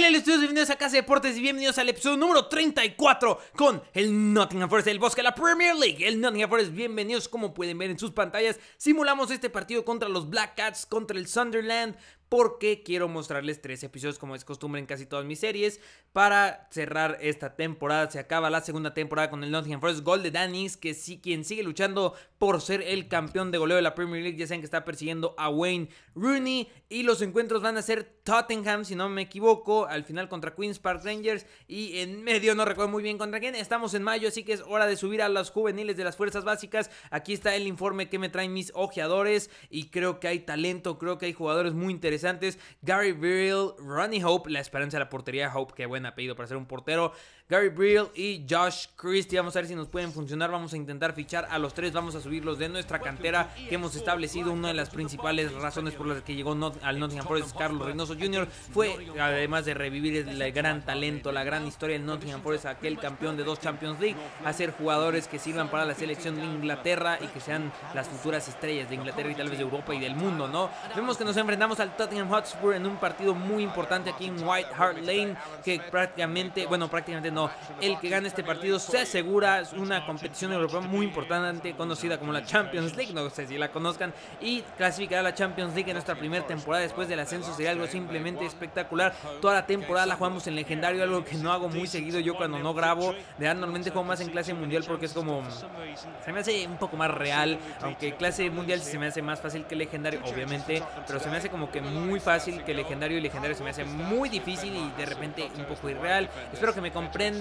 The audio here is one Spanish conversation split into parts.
Hola estudios, bienvenidos a Casa de Deportes y bienvenidos al episodio número 34 con el Nottingham Forest, el bosque de la Premier League. El Nottingham Forest, bienvenidos. Como pueden ver en sus pantallas, simulamos este partido contra los Black Cats, contra el Sunderland, porque quiero mostrarles 3 episodios, como es costumbre en casi todas mis series, para cerrar esta temporada. Se acaba la segunda temporada con el Nottingham Forest. Gol de Dan Ings, que sí, quien sigue luchando por ser el campeón de goleo de la Premier League. Ya saben que está persiguiendo a Wayne Rooney, y los encuentros van a ser Tottenham, si no me equivoco, al final contra Queen's Park Rangers, y en medio no recuerdo muy bien contra quién. Estamos en mayo, así que es hora de subir a los juveniles de las fuerzas básicas. Aquí está el informe que me traen mis ojeadores, y creo que hay talento, creo que hay jugadores muy interesantes. Gary Brill, Ronnie Hope, la esperanza de la portería. Hope, qué buen apellido para ser un portero. Gary Brill y Josh Christie, vamos a ver si nos pueden funcionar. Vamos a intentar fichar a los 3, vamos a subirlos de nuestra cantera que hemos establecido. Una de las principales razones por las que llegó al Nottingham Forest Carlos Reynoso Jr. fue, además de revivir el gran talento, la gran historia del Nottingham Forest, aquel campeón de 2 Champions League, hacer jugadores que sirvan para la selección de Inglaterra y que sean las futuras estrellas de Inglaterra y tal vez de Europa y del mundo, ¿no? Vemos que nos enfrentamos al Tottenham Hotspur en un partido muy importante aquí en White Hart Lane, que prácticamente no, el que gane este partido se asegura una competición europea muy importante, conocida como la Champions League, no sé si la conozcan, y clasificar a la Champions League en nuestra primera temporada después del ascenso sería algo simplemente espectacular. Toda la temporada la jugamos en legendario, algo que no hago muy seguido yo cuando no grabo. Normalmente juego más en clase mundial porque es como, se me hace un poco más real, aunque clase mundial se me hace más fácil que legendario, obviamente, pero se me hace como que muy fácil que legendario, y legendario se me hace muy difícil y de repente un poco irreal. Espero que me comprendan,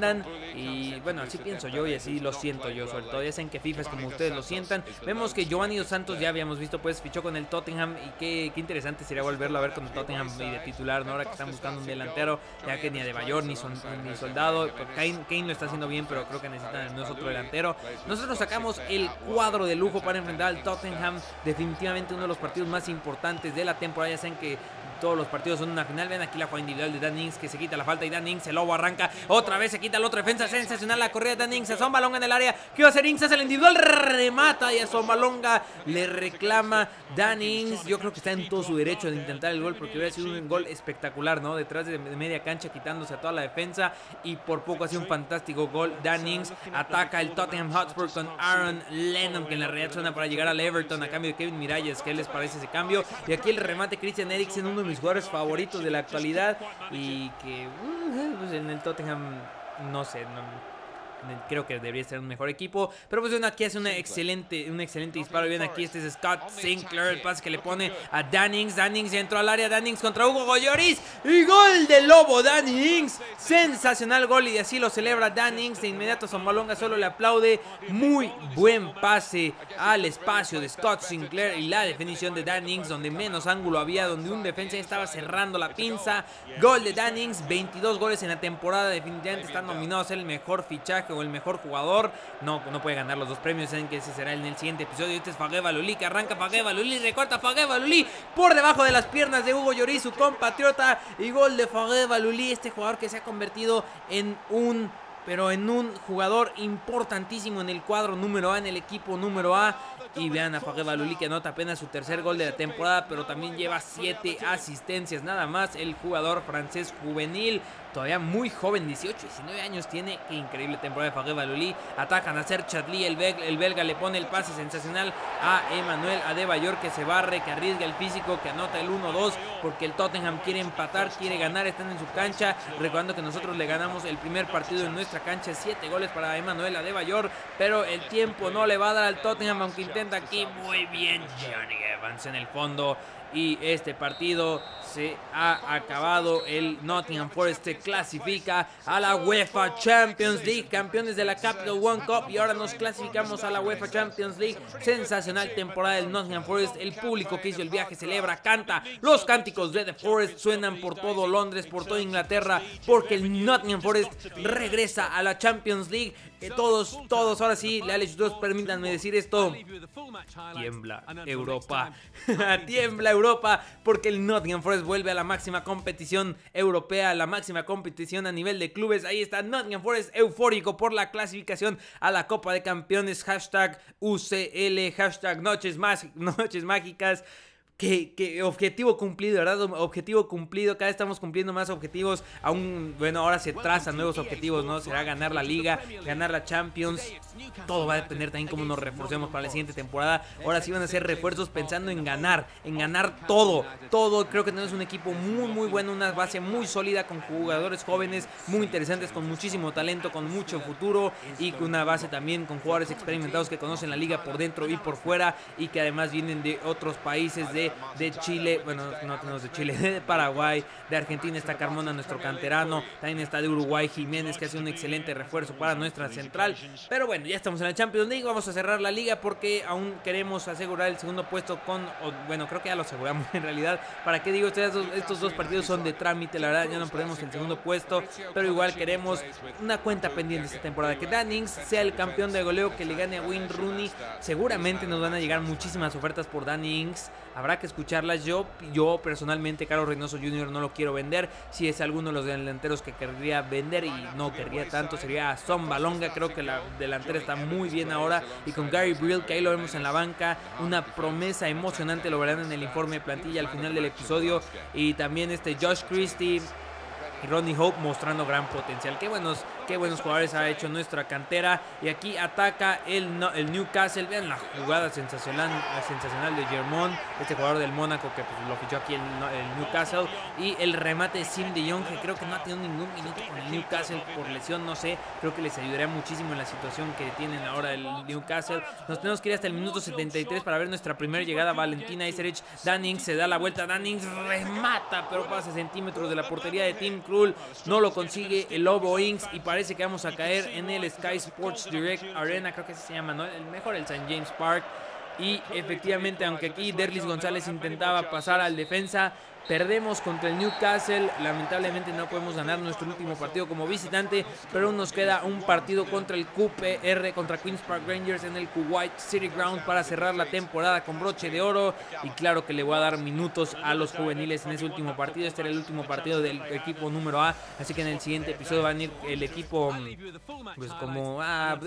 y bueno, así pienso yo y así lo siento yo, sobre todo ya saben que FIFA es como ustedes lo sientan. Vemos que Giovanni Dos Santos, ya habíamos visto, pues fichó con el Tottenham, y qué interesante sería volverlo a ver con el Tottenham y de titular, ¿no? Ahora que están buscando un delantero, ya que ni Adebayor ni Soldado. Kane lo está haciendo bien, pero creo que necesitan no es otro delantero. Nosotros sacamos el cuadro de lujo para enfrentar al Tottenham, definitivamente uno de los partidos más importantes de la temporada. Ya saben que todos los partidos son una final. Ven aquí la jugada individual de Dan Ings, que se quita la falta, y Dan Ings, el lobo arranca otra vez, se quita el otro defensa, sensacional la corrida de Dan Ings, asoma Malonga en el área. ¿Qué va a hacer Ings? Hace el individual, remata, y asoma Malonga le reclama Dan Ings. Yo creo que está en todo su derecho de intentar el gol, porque hubiera sido un gol espectacular, ¿no? Detrás de media cancha, quitándose a toda la defensa, y por poco ha sido un fantástico gol. Dan Ings ataca el Tottenham Hotspur con Aaron Lennon, que en la realidad suena para llegar al Everton a cambio de Kevin Miralles. ¿Qué les parece ese cambio? Y aquí el remate, Christian Eriksen, uno de mis jugadores favoritos de la actualidad, y que pues en el Tottenham no sé, creo que debería ser un mejor equipo, pero pues bueno, aquí hace un excelente disparo. Y bien, aquí este es Scott Sinclair, el pase que le pone a Dan Ings. Dan Ings entró al área, Dan Ings contra Hugo Lloris, y gol del lobo Dan Ings, sensacional gol, y así lo celebra Dan Ings. De inmediato Zambalonga solo le aplaude. Muy buen pase al espacio de Scott Sinclair, y la definición de Dan Ings donde menos ángulo había, donde un defensa estaba cerrando la pinza. Gol de Dan Ings, 22 goles en la temporada, definitivamente está nominado a ser el mejor fichaje o el mejor jugador. No puede ganar los 2 premios, saben que ese será en el siguiente episodio. Este es Fageba Luli, que arranca Fageba Luli, recorta Fageba Luli por debajo de las piernas de Hugo Lloris, su compatriota, y gol de Fageba Luli, este jugador que se ha convertido en un jugador importantísimo en el cuadro número A, en el equipo número A. Y vean a Fageba Luli, que anota apenas su tercer gol de la temporada, pero también lleva 7 asistencias nada más. El jugador francés juvenil, todavía muy joven, 19 años tiene. Qué increíble temporada de Fageba Luli. Atacan a Ser Chadli, el belga le pone el pase sensacional a Emmanuel Adebayor, que se barre, que arriesga el físico, que anota el 1-2, porque el Tottenham quiere empatar, quiere ganar, están en su cancha. Recordando que nosotros le ganamos el primer partido en nuestra cancha, 7 goles para Emmanuel Adebayor, pero el tiempo no le va a dar al Tottenham, aunque intenta aquí muy bien Johnny Evans en el fondo. Y este partido se ha acabado. El Nottingham Forest se clasifica a la UEFA Champions League, campeones de la Capital One Cup, y ahora nos clasificamos a la UEFA Champions League. Sensacional temporada del Nottingham Forest. El público que hizo el viaje celebra, canta, los cánticos de The Forest suenan por todo Londres, por toda Inglaterra, porque el Nottingham Forest regresa a la Champions League. Todos, ahora sí, leales, permítanme decir esto: tiembla Europa. Tiembla Europa, porque el Nottingham Forest vuelve a la máxima competición europea, a la máxima competición a nivel de clubes. Ahí está Nottingham Forest, eufórico por la clasificación a la Copa de Campeones. Hashtag UCL, hashtag noches mágicas. Que objetivo cumplido, ¿verdad? Objetivo cumplido, cada vez estamos cumpliendo más objetivos. Aún, bueno, ahora se trazan nuevos objetivos, ¿no? Será ganar la Liga, ganar la Champions. Todo va a depender también cómo nos reforcemos para la siguiente temporada. Ahora sí van a ser refuerzos pensando en ganar todo. Creo que tenemos un equipo muy bueno, una base muy sólida con jugadores jóvenes, muy interesantes, con muchísimo talento, con mucho futuro y con una base también con jugadores experimentados que conocen la liga por dentro y por fuera y que además vienen de otros países de Chile, bueno, no tenemos de Chile, de Paraguay, de Argentina está Carmona, nuestro canterano, también está de Uruguay Jiménez, que hace un excelente refuerzo para nuestra central. Pero bueno, ya estamos en la Champions League, vamos a cerrar la liga porque aún queremos asegurar el segundo puesto bueno, creo que ya lo aseguramos en realidad. ¿Para qué digo? Estos dos partidos son de trámite, la verdad ya no perdemos el segundo puesto, pero igual queremos una cuenta pendiente esta temporada, que Dan Ings sea el campeón de goleo, que le gane a Wayne Rooney. Seguramente nos van a llegar muchísimas ofertas por Dan Ings, habrá que escucharlas. Yo personalmente, Carlos Reynoso Jr. no lo quiero vender. Si es alguno de los delanteros que querría vender y no querría tanto, sería Son Balonga. Creo que la delantera está muy bien ahora, y con Gary Brill, que ahí lo vemos en la banca, una promesa emocionante, lo verán en el informe de plantilla al final del episodio. Y también Josh Christie y Rodney Hope mostrando gran potencial. Qué buenos jugadores ha hecho nuestra cantera. Y aquí ataca el Newcastle. Vean la jugada sensacional de Germont, este jugador del Mónaco que pues, lo fichó aquí el Newcastle. Y el remate de Sim de Jong, que creo que no ha tenido ningún minuto con el Newcastle por lesión, no sé. Creo que les ayudaría muchísimo en la situación que tienen ahora el Newcastle. Nos tenemos que ir hasta el minuto 73 para ver nuestra primera llegada. Valentina Iserich, Dan Ings se da la vuelta, Dan Ings remata, pero pasa centímetros de la portería de Tim Krul. No lo consigue el Lobo Ings y parece que vamos a caer en el Sky Sports Direct Arena, creo que así se llama, ¿no? El St. James Park. Y efectivamente, aunque aquí Derlis González intentaba pasar al defensa, perdemos contra el Newcastle. Lamentablemente no podemos ganar nuestro último partido como visitante, pero aún nos queda un partido contra el QPR, contra Queen's Park Rangers en el Kuwait City Ground para cerrar la temporada con broche de oro. Y claro que le voy a dar minutos a los juveniles en ese último partido. Este era el último partido del equipo número A, así que en el siguiente episodio va a venir el equipo pues como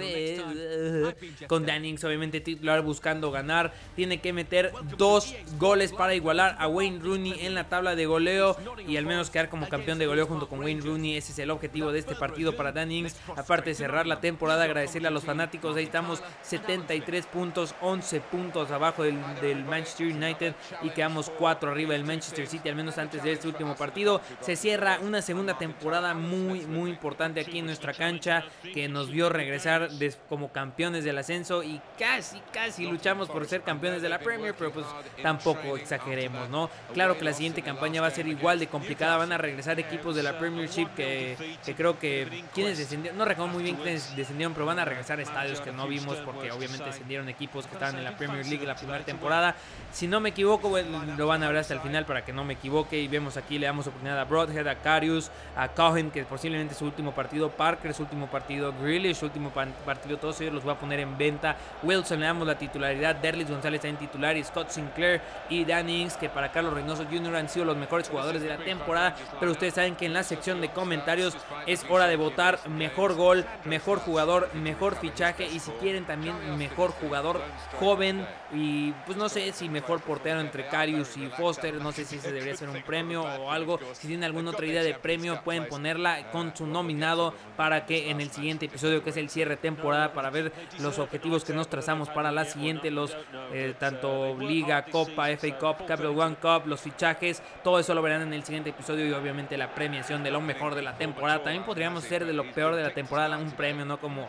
con Dan Ings obviamente titular, buscando ganar. Tiene que meter 2 goles para igualar a Wayne Rooney en la tabla de goleo y al menos quedar como campeón de goleo junto con Wayne Rooney. Ese es el objetivo de este partido para Dan Ings. Aparte de cerrar la temporada, agradecerle a los fanáticos. Ahí estamos, 73 puntos, 11 puntos abajo del Manchester United y quedamos 4 arriba del Manchester City, al menos antes de este último partido. Se cierra una segunda temporada muy importante aquí en nuestra cancha, que nos vio regresar como campeones del ascenso y casi luchamos por ser campeones de la Premier, pero pues tampoco exageremos, ¿no? Claro que la siguiente campaña va a ser igual de complicada. Van a regresar equipos de la Premiership que creo que quienes descendieron, no recuerdo muy bien quiénes descendieron, pero van a regresar a estadios que no vimos porque obviamente descendieron equipos que estaban en la Premier League en la primera temporada. Si no me equivoco, bueno, lo van a ver hasta el final para que no me equivoque. Y vemos aquí, le damos oportunidad a Broadhead, a Karius, a Cohen, que posiblemente su último partido, Parker su último partido, Grealish su último partido. Todos ellos los va a poner en venta. Wilson le damos la titularidad, Derlis González está en titular, y Scott Sinclair y Dan Ings, que para Carlos Reynoso Jr. han sido los mejores jugadores de la temporada. Pero ustedes saben que en la sección de comentarios es hora de votar mejor gol, mejor jugador, mejor fichaje y si quieren también mejor jugador joven, y pues no sé si mejor portero entre Karius y Foster. No sé si ese debería ser un premio o algo. Si tienen alguna otra idea de premio pueden ponerla con su nominado para que en el siguiente episodio, que es el cierre de temporada, para ver los objetivos que nos trazamos para la siguiente, los tanto Liga, Copa, FA Cup, Capital One Cup, los fichajes, todo eso lo verán en el siguiente episodio. Y obviamente la premiación de lo mejor de la temporada. También podríamos hacer de lo peor de la temporada un premio, ¿no? Como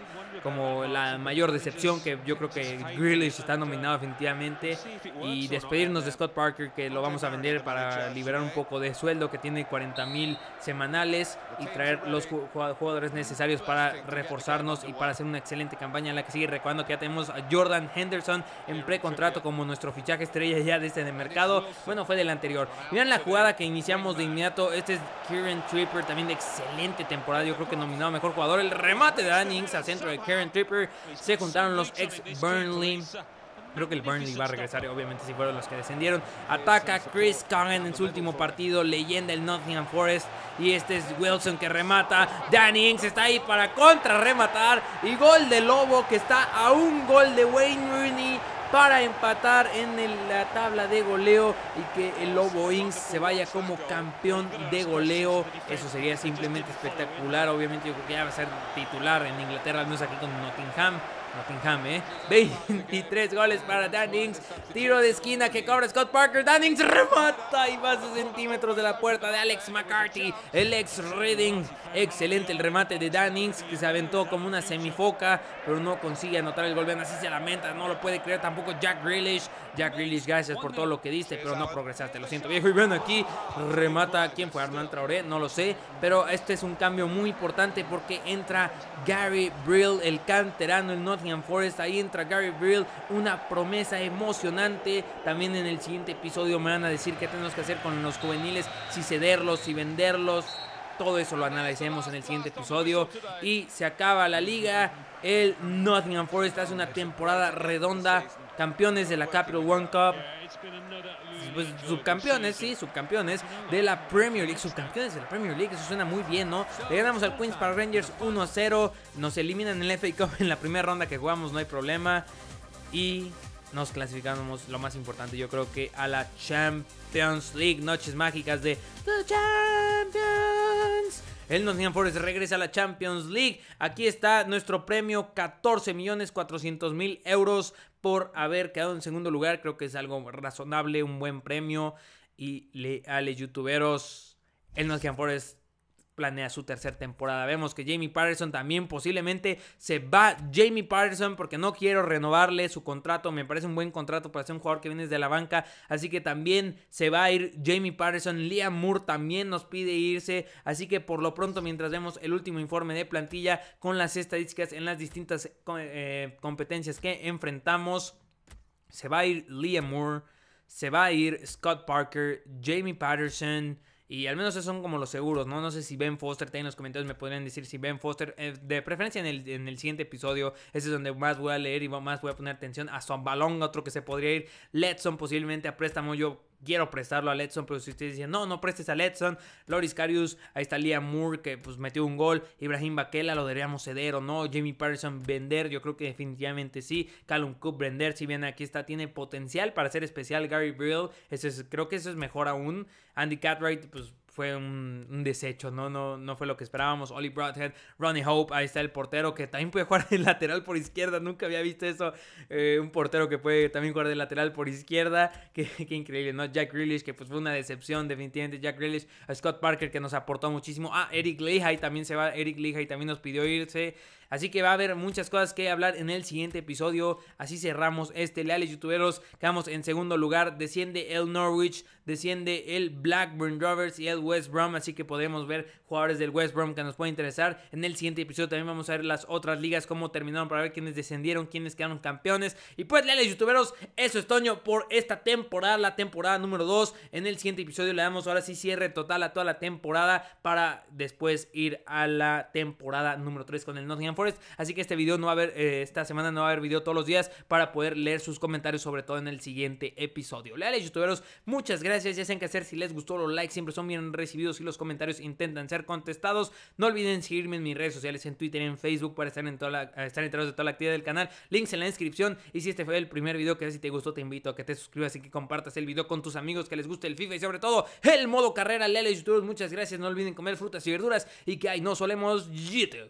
la mayor decepción, que yo creo que Grealish está nominado definitivamente. Y despedirnos de Scott Parker, que lo vamos a vender para liberar un poco de sueldo, que tiene 40,000 semanales, y traer los jugadores necesarios para reforzarnos y para hacer una excelente campaña en la que sigue. Recordando que ya tenemos a Jordan Henderson en precontrato como nuestro fichaje estrella ya de este mercado. Bueno, fue del anterior. Miren la jugada que iniciamos de inmediato. Este es Kieran Trippier, también de excelente temporada, yo creo que nominado a mejor jugador. El remate de Dan Ings al centro de Kieran Trippier. Se juntaron los ex Burnley. Creo que el Burnley va a regresar, obviamente, si fueron los que descendieron. Ataca Chris Cohen en su último partido, leyenda del Nottingham Forest. Y este es Wilson que remata. Dan Ings está ahí para contrarrematar. Y gol de Lobo, que está a un gol de Wayne Rooney. para empatar en la tabla de goleo y que el Lobo Inks se vaya como campeón de goleo. Eso sería simplemente espectacular. Obviamente yo creo que ya va a ser titular en Inglaterra, al menos aquí con Nottingham, 23 goles para Dan Ings. Tiro de esquina que cobra Scott Parker. Dan Ings remata y va a 6 centímetros de la puerta de Alex McCarthy, el ex Reading. Excelente el remate de Dan Ings, que se aventó como una semifoca, pero no consigue anotar el gol. Vean, así se lamenta, no lo puede creer tampoco Jack Grealish. Jack Grealish, gracias por todo lo que diste, pero no progresaste, lo siento, viejo. Y ven aquí, remata. ¿Quién fue? Armand Traoré, no lo sé, pero este es un cambio muy importante porque entra Gary Brill, el canterano, el Nottingham Forest. Ahí entra Gary Brill, una promesa emocionante. También en el siguiente episodio me van a decir qué tenemos que hacer con los juveniles, si cederlos, si venderlos. Todo eso lo analicemos en el siguiente episodio. Y se acaba la liga. El Nottingham Forest hace una temporada redonda, campeones de la Capital One Cup. Pues subcampeones, sí, subcampeones de la Premier League. Subcampeones de la Premier League, eso suena muy bien, ¿no? Le ganamos al Queens Park Rangers 1-0. Nos eliminan en el FA Cup en la primera ronda que jugamos, no hay problema. Y nos clasificamos, lo más importante, yo creo que a la Champions League. Noches mágicas de The Champions. El Nottingham Forest regresa a la Champions League. Aquí está nuestro premio, 14.400.000 euros por haber quedado en segundo lugar. Creo que es algo razonable, un buen premio. Y leales youtuberos, el Nottingham Forest planea su tercera temporada. Vemos que Jamie Patterson también posiblemente se va. Jamie Patterson, porque no quiero renovarle su contrato. Me parece un buen contrato para ser un jugador que viene desde la banca. Así que también se va a ir Jamie Patterson. Liam Moore también nos pide irse. Así que por lo pronto, mientras vemos el último informe de plantilla con las estadísticas en las distintas competencias que enfrentamos, se va a ir Liam Moore, se va a ir Scott Parker, Jamie Patterson. Y al menos esos son como los seguros, ¿no? No sé si Ben Foster, en los comentarios me podrían decir si Ben Foster, de preferencia en el siguiente episodio, ese es donde más voy a leer y más voy a poner atención. A Sombalonga, otro que se podría ir. Letson posiblemente a préstamo, yo quiero prestarlo a Letson, pero si ustedes dicen no prestes a Letson. Loris Karius, ahí está Liam Moore, que pues metió un gol. Ibrahim Bakela, lo deberíamos ceder o no. Jamie Patterson, vender, yo creo que definitivamente sí. Callum Cook, vender, si bien aquí está, tiene potencial para ser especial. Gary Brill, creo que eso es mejor aún. Andy Cartwright, pues fue un desecho, no fue lo que esperábamos. Oli Broadhead, Ronnie Hope, ahí está el portero que también puede jugar de lateral por izquierda. Nunca había visto eso, un portero que puede también jugar de lateral por izquierda. Qué increíble, ¿no? Jack Grealish, que pues fue una decepción definitivamente. Jack Grealish, a Scott Parker, que nos aportó muchísimo. Eric Lehigh también se va. Eric Lehigh también nos pidió irse. Así que va a haber muchas cosas que hablar en el siguiente episodio. Así cerramos leales youtuberos. Quedamos en segundo lugar. Desciende el Norwich, desciende el Blackburn Rovers y el West Brom. Así que podremos ver jugadores del West Brom que nos pueden interesar. En el siguiente episodio también vamos a ver las otras ligas, cómo terminaron, para ver quiénes descendieron, quiénes quedaron campeones. Y pues, leales youtuberos, eso es Toño por esta temporada, la temporada número 2. En el siguiente episodio le damos ahora sí cierre total a toda la temporada, para después ir a la temporada número 3 con el Nottingham Forest. Así que este video no va a haber, esta semana no va a haber video todos los días, para poder leer sus comentarios, sobre todo en el siguiente episodio. Leales youtuberos, muchas gracias. Ya saben qué hacer. Si les gustó, los likes siempre son bien recibidos y los comentarios intentan ser contestados. No olviden seguirme en mis redes sociales, en Twitter y en Facebook, para estar enterados de toda la actividad del canal. Links en la descripción. Y si este fue el primer video que ves y te gustó, te invito a que te suscribas y que compartas el video con tus amigos que les guste el FIFA y sobre todo el modo carrera. Leales youtubers, muchas gracias. No olviden comer frutas y verduras y que ahí no solemos YouTube.